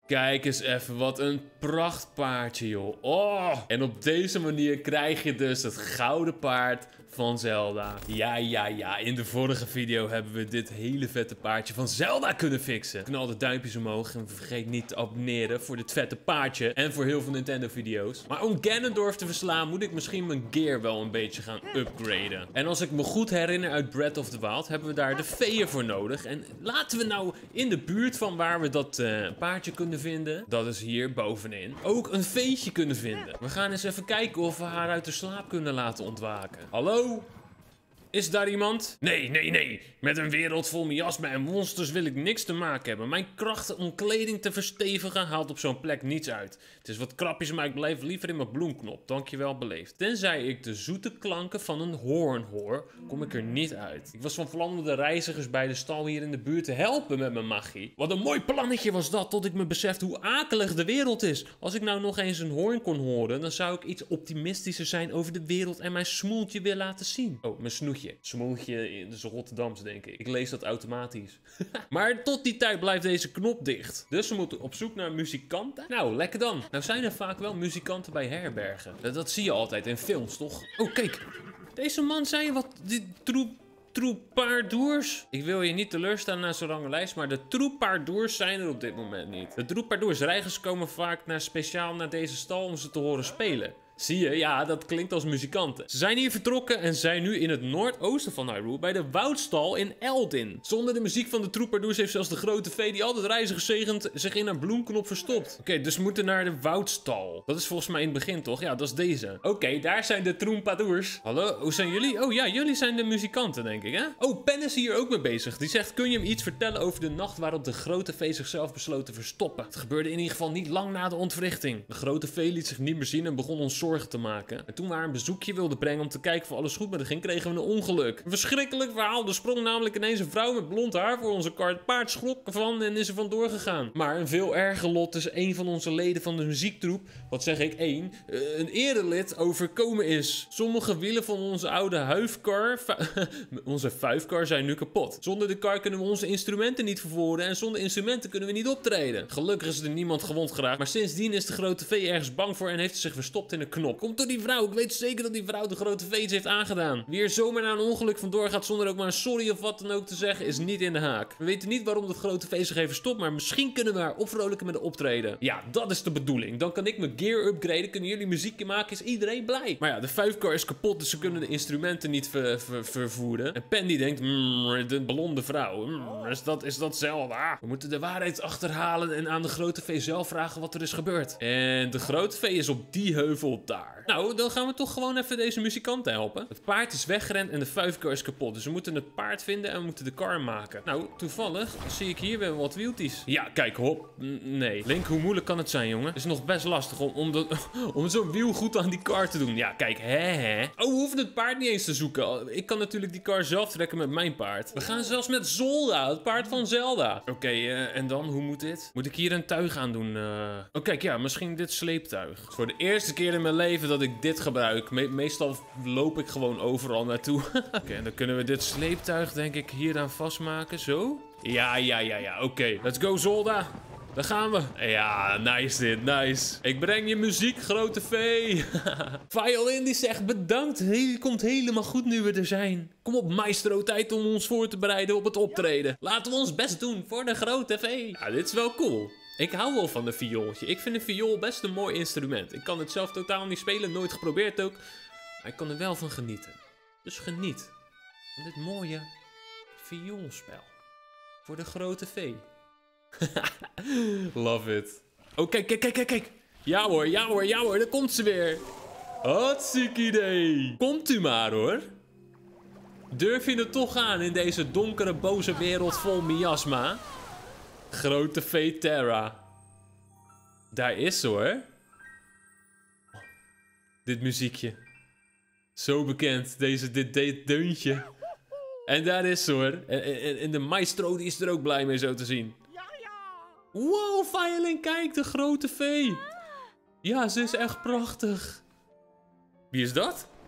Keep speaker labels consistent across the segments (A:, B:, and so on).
A: Kijk eens even, wat een prachtpaardje, joh. Oh! En op deze manier krijg je dus het gouden paard van Zelda. Ja. In de vorige video hebben we dit hele vette paardje van Zelda kunnen fixen. Knal de duimpjes omhoog en vergeet niet te abonneren voor dit vette paardje. En voor heel veel Nintendo video's. Maar om Ganondorf te verslaan moet ik misschien mijn gear wel een beetje gaan upgraden. En als ik me goed herinner uit Breath of the Wild hebben we daar de veeën voor nodig. En laten we nou in de buurt van waar we dat paardje kunnen vinden. Dat is hier bovenin. Ook een veetje kunnen vinden. We gaan eens even kijken of we haar uit de slaap kunnen laten ontwaken. Hallo? Is daar iemand? Nee. Met een wereld vol miasmen en monsters wil ik niks te maken hebben. Mijn krachten om kleding te verstevigen haalt op zo'n plek niets uit. Het is wat krapjes, maar ik blijf liever in mijn bloemknop. Dankjewel, beleefd. Tenzij ik de zoete klanken van een hoorn hoor, kom ik er niet uit. Ik was van plan om de reizigers bij de stal hier in de buurt te helpen met mijn magie. Wat een mooi plannetje was dat, tot ik me besefte hoe akelig de wereld is. Als ik nou nog eens een hoorn kon horen, dan zou ik iets optimistischer zijn over de wereld en mijn smoeltje weer laten zien. Oh, mijn snoetje. Smoeltje, dat is Rotterdams, denk ik. Ik lees dat automatisch. Maar tot die tijd blijft deze knop dicht. Dus we moeten op zoek naar muzikanten. Nou, lekker dan. Nou zijn er vaak wel muzikanten bij herbergen. Dat zie je altijd in films, toch? Oh, kijk. Deze man zei wat... Die troubadours. Ik wil je niet teleurstellen na zo'n lange lijst, maar de troubadours zijn er op dit moment niet. De troubadours, reizigers komen vaak speciaal naar deze stal om ze te horen spelen. Zie je? Ja, dat klinkt als muzikanten. Ze zijn hier vertrokken en zijn nu in het noordoosten van Hyrule bij de woudstal in Eldin. Zonder de muziek van de troubadours heeft zelfs de grote vee die altijd reizigers zegent zich in haar bloemknop verstopt. Oké, dus we moeten naar de woudstal. Dat is volgens mij in het begin, toch? Ja, dat is deze. Oké, daar zijn de troubadours. Hallo, hoe zijn jullie? Oh ja, jullie zijn de muzikanten, denk ik, hè? Oh, Pen is hier ook mee bezig. Die zegt, kun je hem iets vertellen over de nacht waarop de grote vee zichzelf besloot te verstoppen? Het gebeurde in ieder geval niet lang na de ontwrichting. De grote vee liet zich niet meer zien en begon ons zorgen te maken. En toen we haar een bezoekje wilden brengen om te kijken of alles goed met haar ging, kregen we een ongeluk. Een verschrikkelijk verhaal. Er sprong namelijk ineens een vrouw met blond haar voor onze kar. Het paard schrok ervan en is er vandoor gegaan. Maar een veel erger lot is een van onze leden van de muziektroep, wat zeg ik, een erelid overkomen is. Sommige wielen van onze oude huifkar, onze vuifkar, zijn nu kapot. Zonder de kar kunnen we onze instrumenten niet vervoeren en zonder instrumenten kunnen we niet optreden. Gelukkig is er niemand gewond geraakt, maar sindsdien is de grote vee ergens bang voor en heeft zich verstopt in een knop. Komt door die vrouw. Ik weet zeker dat die vrouw de grote vee iets heeft aangedaan. Wie er zomaar na een ongeluk vandoor gaat zonder ook maar een sorry of wat dan ook te zeggen, is niet in de haak. We weten niet waarom dat grote vee zich heeft verstopt, maar misschien kunnen we haar opvrolijken met een optreden. Ja, dat is de bedoeling. Dan kan ik mijn gear upgraden, kunnen jullie muziekje maken, is iedereen blij. Maar ja, de vuifkar is kapot, dus ze kunnen de instrumenten niet vervoeren. En Pen die denkt, de blonde vrouw, is dat Zelda? We moeten de waarheid achterhalen en aan de grote vee zelf vragen wat er is gebeurd. En de grote vee is op die heuvel daar. Nou, dan gaan we toch gewoon even deze muzikanten helpen. Het paard is weggerend en de vuifkar is kapot. Dus we moeten het paard vinden en we moeten de kar maken. Nou, toevallig zie ik hier weer wat wieltjes. Ja, kijk, hop. Nee. Link, hoe moeilijk kan het zijn, jongen? Het is nog best lastig om zo'n wiel goed aan die kar te doen. Ja, kijk, hè. Oh, we hoeven het paard niet eens te zoeken. Ik kan natuurlijk die kar zelf trekken met mijn paard. We gaan zelfs met Zelda, het paard van Zelda. Oké, en dan, hoe moet dit? Moet ik hier een tuig aan doen? Oh, kijk, ja, misschien dit sleeptuig. Het is voor de eerste keer in mijn leven dat ik dit gebruik. Meestal loop ik gewoon overal naartoe. Oké, en dan kunnen we dit sleeptuig denk ik hier aan vastmaken. Zo? Ja. Oké, let's go Zelda. Daar gaan we. Ja, nice dit, nice. Ik breng je muziek, grote vee. Violin die zegt bedankt. Het komt helemaal goed nu we er zijn. Kom op maestro, tijd om ons voor te bereiden op het optreden. Laten we ons best doen voor de grote vee. Ja, dit is wel cool. Ik hou wel van een viooltje. Ik vind een viool best een mooi instrument. Ik kan het zelf totaal niet spelen, nooit geprobeerd ook. Maar ik kan er wel van genieten. Dus geniet van dit mooie vioolspel. Voor de grote vee. Love it. Oh, kijk. Ja hoor, daar komt ze weer. Hartstikke idee. Komt u maar hoor. Durf je het toch aan in deze donkere, boze wereld vol miasma? Grote vee Terra. Daar is ze hoor. Oh, dit muziekje. Zo bekend. Dit deuntje. En daar is ze hoor. En de maestro die is er ook blij mee zo te zien. Wow, Violin, kijk, de grote vee. Ja, ze is echt prachtig. Wie is dat?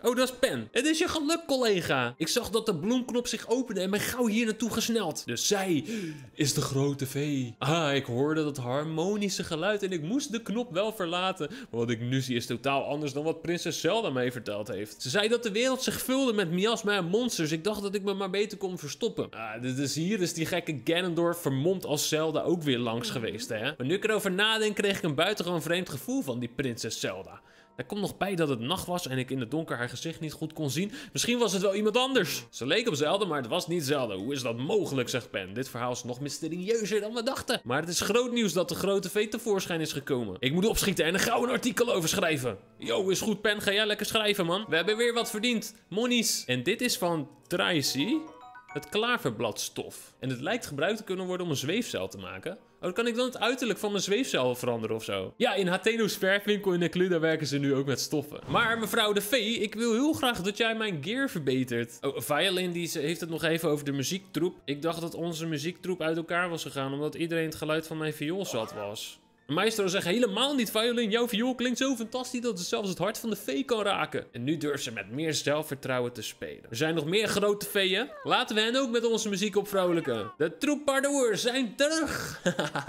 A: Oh, dat is Pen. Het is je geluk, collega. Ik zag dat de bloemknop zich opende en ben gauw hier naartoe gesneld. Dus zij is de grote vee. Ah, ik hoorde dat harmonische geluid en ik moest de knop wel verlaten. Maar wat ik nu zie is totaal anders dan wat prinses Zelda mij verteld heeft. Ze zei dat de wereld zich vulde met miasma en monsters. Ik dacht dat ik me maar beter kon verstoppen. Dus hier is die gekke Ganondorf vermomd als Zelda ook weer langs geweest, hè? Maar nu ik erover nadenk, kreeg ik een buitengewoon vreemd gevoel van die prinses Zelda. Er komt nog bij dat het nacht was en ik in het donker haar gezicht niet goed kon zien. Misschien was het wel iemand anders. Ze leek op Zelda, maar het was niet Zelda. Hoe is dat mogelijk, zegt Pen. Dit verhaal is nog mysterieuzer dan we dachten. Maar het is groot nieuws dat de grote vee tevoorschijn is gekomen. Ik moet opschieten en er gauw een artikel over schrijven. Yo, is goed, Pen. Ga jij lekker schrijven, man. We hebben weer wat verdiend. Monies. En dit is van Tracy. Het klaverbladstof. En het lijkt gebruikt te kunnen worden om een zweefcel te maken. Oh, dan kan ik dan het uiterlijk van mijn zweefcel veranderen of zo. Ja, in Hateno's verfwinkel in Necluda werken ze nu ook met stoffen. Maar mevrouw de Vee, ik wil heel graag dat jij mijn gear verbetert. Oh, Violin die heeft het nog even over de muziektroep. Ik dacht dat onze muziektroep uit elkaar was gegaan omdat iedereen het geluid van mijn viool zat was. Maestro zegt helemaal niet, Violin. Jouw viool klinkt zo fantastisch dat het zelfs het hart van de vee kan raken. En nu durft ze met meer zelfvertrouwen te spelen. Er zijn nog meer grote veeën. Laten we hen ook met onze muziek opvrolijken. De troubadours zijn terug.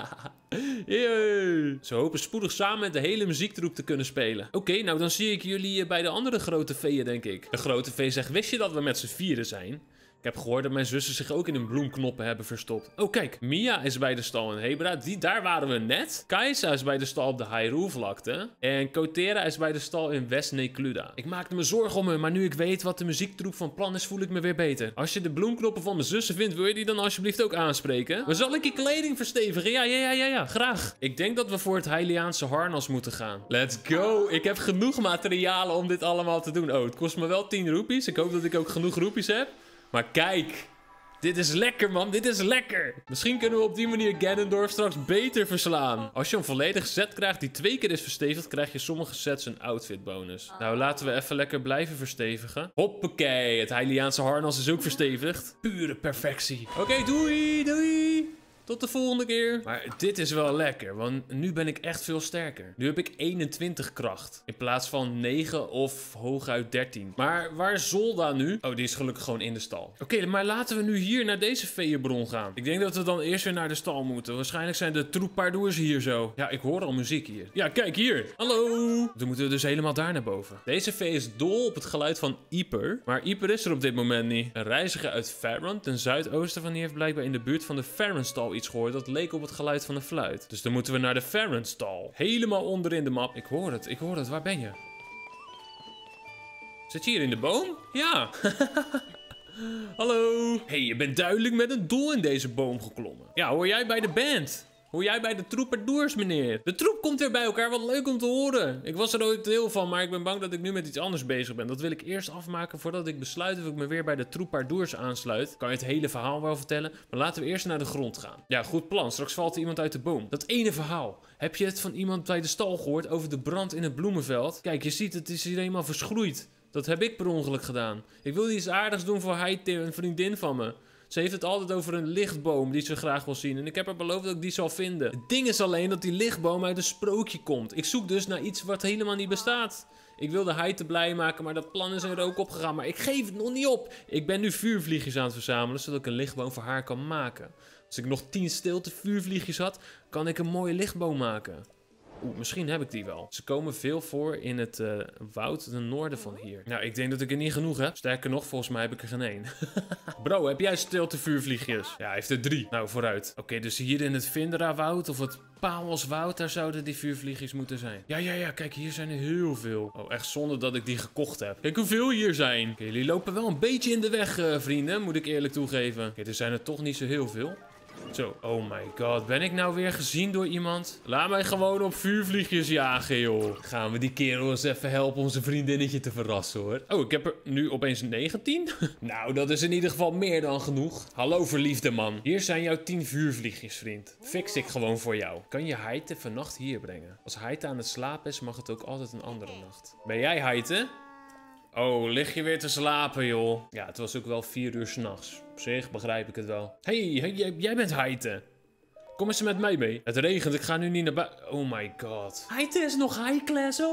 A: Yeah. Ze hopen spoedig samen met de hele muziektroep te kunnen spelen. Oké, nou dan zie ik jullie bij de andere grote veeën, denk ik. De grote vee zegt, wist je dat we met z'n vieren zijn? Ik heb gehoord dat mijn zussen zich ook in hun bloemknoppen hebben verstopt. Oh, kijk. Mia is bij de stal in Hebra. Daar waren we net. Kaisa is bij de stal op de Hyrule-vlakte. En Kotera is bij de stal in West-Necluda. Ik maakte me zorgen om me, maar nu ik weet wat de muziektroep van plan is, voel ik me weer beter. Als je de bloemknoppen van mijn zussen vindt, wil je die dan alsjeblieft ook aanspreken? Maar zal ik je kleding verstevigen? Ja, graag. Ik denk dat we voor het Hyliaanse harnas moeten gaan. Let's go. Ik heb genoeg materialen om dit allemaal te doen. Oh, het kost me wel 10 roepies. Ik hoop dat ik ook genoeg roepies heb. Maar kijk, dit is lekker, man. Dit is lekker. Misschien kunnen we op die manier Ganondorf straks beter verslaan. Als je een volledige set krijgt die 2 keer is verstevigd, krijg je sommige sets een outfit bonus. Nou, laten we even lekker blijven verstevigen. Hoppakee, het Hyliaanse harnas is ook verstevigd. Pure perfectie. Oké, doei. Tot de volgende keer. Maar dit is wel lekker, want nu ben ik echt veel sterker. Nu heb ik 21 kracht. In plaats van 9 of hooguit 13. Maar waar is Zolda nu? Oh, die is gelukkig gewoon in de stal. Oké, maar laten we nu hier naar deze veeënbron gaan. Ik denk dat we dan eerst weer naar de stal moeten. Waarschijnlijk zijn de troubadours hier zo. Ja, ik hoor al muziek hier. Ja, kijk hier. Hallo. Dan moeten we dus helemaal daar naar boven. Deze vee is dol op het geluid van Ieper. Maar Ieper is er op dit moment niet. Een reiziger uit Faron, ten zuidoosten van hier, heeft blijkbaar in de buurt van de Faron-stal iets gehoord dat leek op het geluid van een fluit. Dus dan moeten we naar de Faron-stal. Helemaal onderin de map. Ik hoor het. Waar ben je? Zit je hier in de boom? Ja. Hallo. Hey, je bent duidelijk met een doel in deze boom geklommen. Ja, hoor jij bij de band? Hoor jij bij de troubadours, meneer? De troep komt weer bij elkaar, wat leuk om te horen. Ik was er nooit deel van, maar ik ben bang dat ik nu met iets anders bezig ben. Dat wil ik eerst afmaken voordat ik besluit of ik me weer bij de troubadours aansluit. Kan je het hele verhaal wel vertellen, maar laten we eerst naar de grond gaan. Ja, goed plan. Straks valt er iemand uit de boom. Dat ene verhaal. Heb je het van iemand bij de stal gehoord over de brand in het bloemenveld? Kijk, je ziet, het is hier helemaal verschroeid. Dat heb ik per ongeluk gedaan. Ik wilde iets aardigs doen voor Haite, een vriendin van me. Ze heeft het altijd over een lichtboom die ze graag wil zien. En ik heb haar beloofd dat ik die zal vinden. Het ding is alleen dat die lichtboom uit een sprookje komt. Ik zoek dus naar iets wat helemaal niet bestaat. Ik wilde Haite blij maken, maar dat plan is in rook opgegaan. Maar ik geef het nog niet op. Ik ben nu vuurvliegjes aan het verzamelen, zodat ik een lichtboom voor haar kan maken. Als ik nog 10 stilte vuurvliegjes had, kan ik een mooie lichtboom maken. Oeh, misschien heb ik die wel. Ze komen veel voor in het woud ten noorden van hier. Nou, ik denk dat ik er niet genoeg heb. Sterker nog, volgens mij heb ik er geen 1. Bro, heb jij stilte vuurvliegjes? Ja, hij heeft er 3. Nou, vooruit. Oké, dus hier in het Vindera-woud of het Pawelswoud, daar zouden die vuurvliegjes moeten zijn. Ja, kijk, hier zijn er heel veel. Oh, echt zonde dat ik die gekocht heb. Kijk hoeveel hier zijn. Oké, jullie lopen wel een beetje in de weg, vrienden, moet ik eerlijk toegeven. Oké, er zijn er toch niet zo heel veel. Zo, oh my god, ben ik nou weer gezien door iemand? Laat mij gewoon op vuurvliegjes jagen, joh. Gaan we die kerel eens even helpen om zijn vriendinnetje te verrassen, hoor. Oh, ik heb er nu opeens 19? Nou, dat is in ieder geval meer dan genoeg. Hallo, verliefde man. Hier zijn jouw 10 vuurvliegjes, vriend. Fix ik gewoon voor jou. Kan je Haite vannacht hier brengen? Als Haite aan het slapen is, mag het ook altijd een andere nacht. Ben jij Haite? Oh, lig je weer te slapen, joh. Ja, het was ook wel 4 uur 's nachts. Op zich begrijp ik het wel. Hey, jij bent Haite. Kom eens met mij mee. Het regent, ik ga nu niet naar buiten. Oh my god. Haite is nog high class ook.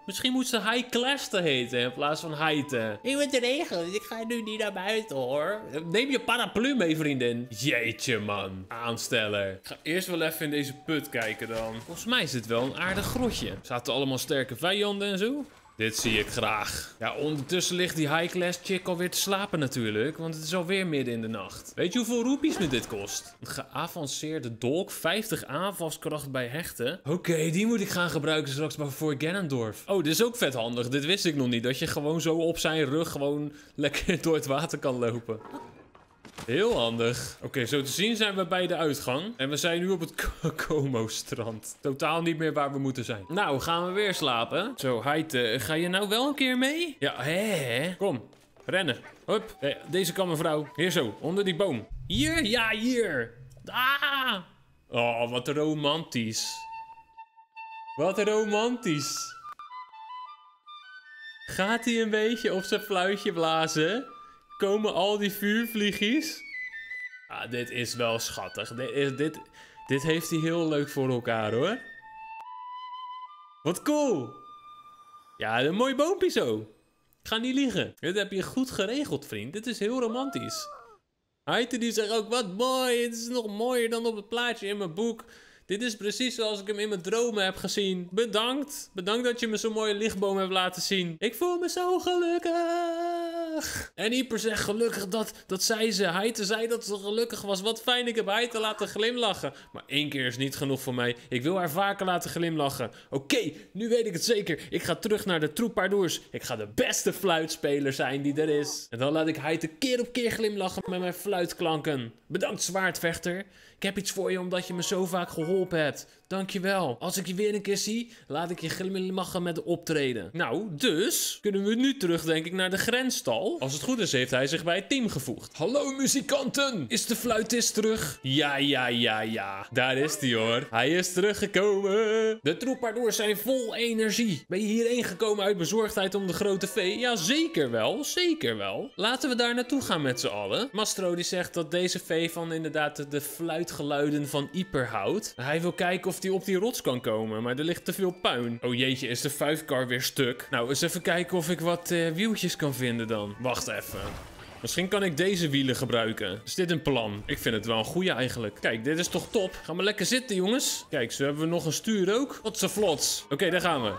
A: Misschien moet ze High Class te heten in plaats van Heite. Ik ben de regel, ik ga nu niet naar buiten hoor. Neem je paraplu mee, vriendin. Jeetje man, aansteller. Ik ga eerst wel even in deze put kijken dan. Volgens mij is dit wel een aardig grotje. Zaten allemaal sterke vijanden en zo. Dit zie ik graag. Ja, ondertussen ligt die high-class chick alweer te slapen natuurlijk. Want het is alweer midden in de nacht. Weet je hoeveel roepies me dit kost? Een geavanceerde dolk, 50 aanvalskracht bij hechten. Oké, die moet ik gaan gebruiken straks voor Ganondorf. Oh, dit is ook vet handig. Dit wist ik nog niet. Dat je gewoon zo op zijn rug gewoon lekker door het water kan lopen. Heel handig. Oké, zo te zien zijn we bij de uitgang. En we zijn nu op het Como-strand. Totaal niet meer waar we moeten zijn. Nou, gaan we weer slapen. Zo, Heite, ga je nou wel een keer mee? Ja, hè? Kom, rennen. Hup. Deze kan mevrouw. Hier zo, onder die boom. Hier? Ja, hier. Ah! Oh, wat romantisch. Wat romantisch. Gaat hij een beetje op zijn fluitje blazen? Komen al die vuurvliegjes? Ah, dit is wel schattig. Dit heeft hij heel leuk voor elkaar, hoor. Wat cool. Ja, een mooi boompje zo. Ik ga niet liegen. Dit heb je goed geregeld, vriend. Dit is heel romantisch. Heite die zegt ook, wat mooi. Het is nog mooier dan op het plaatje in mijn boek. Dit is precies zoals ik hem in mijn dromen heb gezien. Bedankt. Bedankt dat je me zo'n mooie lichtboom hebt laten zien. Ik voel me zo gelukkig. En Ieper zegt gelukkig dat zei ze. Heite zei dat ze gelukkig was. Wat fijn, ik heb Heite laten glimlachen. Maar 1 keer is niet genoeg voor mij. Ik wil haar vaker laten glimlachen. Oké, nu weet ik het zeker. Ik ga terug naar de Troubadours. Ik ga de beste fluitspeler zijn die er is. En dan laat ik Heite keer op keer glimlachen met mijn fluitklanken. Bedankt, zwaardvechter. Ik heb iets voor je omdat je me zo vaak geholpen hebt. Dankjewel. Als ik je weer een keer zie, laat ik je glimlachen met de optreden. Nou, dus kunnen we nu terug, denk ik, naar de grensstal. Als het goed is, heeft hij zich bij het team gevoegd. Hallo muzikanten, is de fluitist terug? Ja. Daar is hij hoor. Hij is teruggekomen. De Troubadours zijn vol energie. Ben je hierheen gekomen uit bezorgdheid om de grote vee? Ja, zeker wel. Zeker wel. Laten we daar naartoe gaan met z'n allen. Mastro die zegt dat deze vee van inderdaad de fluitgeluiden van Ieper houdt. Hij wil kijken of hij op die rots kan komen, maar er ligt te veel puin. Oh jeetje, is de vuifkar weer stuk? Nou, eens even kijken of ik wat wieltjes kan vinden dan. Wacht even. Misschien kan ik deze wielen gebruiken. Is dit een plan? Ik vind het wel een goeie eigenlijk. Kijk, dit is toch top? Gaan we lekker zitten, jongens. Kijk, zo hebben we nog een stuur ook. Wat zo vlots. Oké, daar gaan we.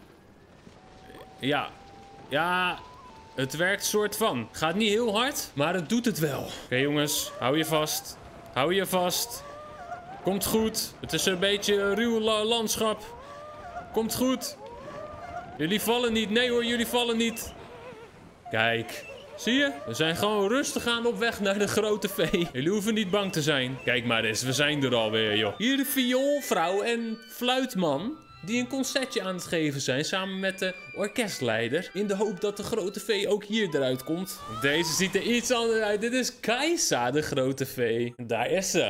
A: Ja, het werkt soort van. Gaat niet heel hard, maar het doet het wel. Oké, jongens, hou je vast. Hou je vast. Komt goed. Het is een beetje een ruw landschap. Komt goed. Jullie vallen niet. Nee hoor, jullie vallen niet. Kijk. Zie je? We zijn gewoon rustig aan op weg naar de grote vee. Jullie hoeven niet bang te zijn. Kijk maar eens, we zijn er alweer, joh. Hier de vioolvrouw en fluitman die een concertje aan het geven zijn samen met de orkestleider. In de hoop dat de grote vee ook hier eruit komt. Deze ziet er iets anders uit. Dit is Kajsa, de grote vee. Daar is ze.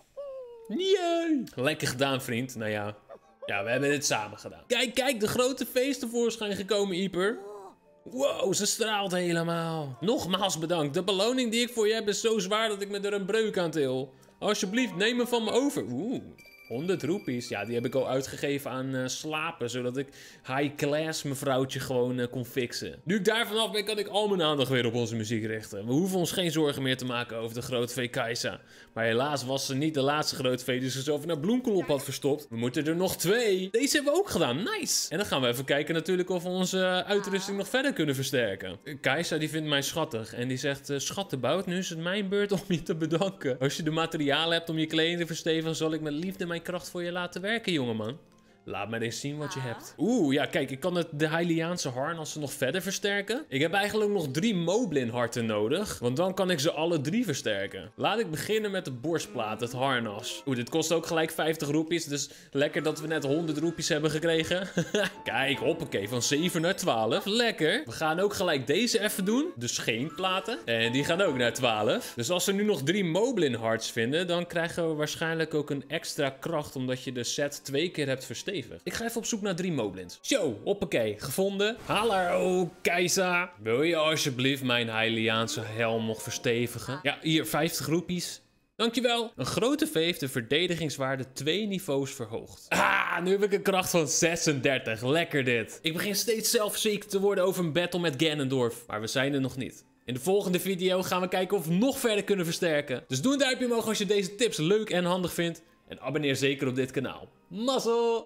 A: Jee! Lekker gedaan, vriend. Nou ja. Ja, we hebben dit samen gedaan. Kijk, de grote vee is tevoorschijn gekomen, Ieper. Wow, ze straalt helemaal. Nogmaals bedankt. De beloning die ik voor je heb is zo zwaar dat ik me er een breuk aan til. Alsjeblieft, neem me van me over. 100 roepies. Ja, die heb ik al uitgegeven aan slapen. Zodat ik high class mevrouwtje gewoon kon fixen. Nu ik daar vanaf ben, kan ik al mijn aandacht weer op onze muziek richten. We hoeven ons geen zorgen meer te maken over de grote vee Kajsa. Maar helaas was ze niet de laatste grote vee die zichzelf naar Bloemkool had verstopt. We moeten er nog 2. Deze hebben we ook gedaan. Nice. En dan gaan we even kijken natuurlijk of we onze uitrusting nog verder kunnen versterken. Kajsa die vindt mij schattig. En die zegt, schattenbout, nu is het mijn beurt om je te bedanken. Als je de materialen hebt om je kleding te verstevigen, zal ik met liefde mijn kracht voor je laten werken, jongeman. Laat maar eens zien wat je hebt. Ja, kijk, ik kan de Hyliaanse harnassen nog verder versterken. Ik heb eigenlijk nog 3 Moblin harten nodig, want dan kan ik ze alle 3 versterken. Laat ik beginnen met de borstplaat, het harnas. Dit kost ook gelijk 50 roepies, dus lekker dat we net 100 roepies hebben gekregen. Kijk, hoppakee, van 7 naar 12. Lekker. We gaan ook gelijk deze even doen, de scheenplaten. En die gaan ook naar 12. Dus als we nu nog 3 Moblin hearts vinden, dan krijgen we waarschijnlijk ook een extra kracht, omdat je de set 2 keer hebt verstevigd. Ik ga even op zoek naar 3 Moblins. Zo, hoppakee, gevonden. Hallo, Kajsa. Wil je alsjeblieft mijn Hyliaanse helm nog verstevigen? Ja, hier, 50 roepies. Dankjewel. Een grote V heeft de verdedigingswaarde 2 niveaus verhoogd. Ah, nu heb ik een kracht van 36. Lekker dit. Ik begin steeds zelfverzekerd te worden over een battle met Ganondorf. Maar we zijn er nog niet. In de volgende video gaan we kijken of we nog verder kunnen versterken. Dus doe een duimpje omhoog als je deze tips leuk en handig vindt. En abonneer zeker op dit kanaal. Mazzel!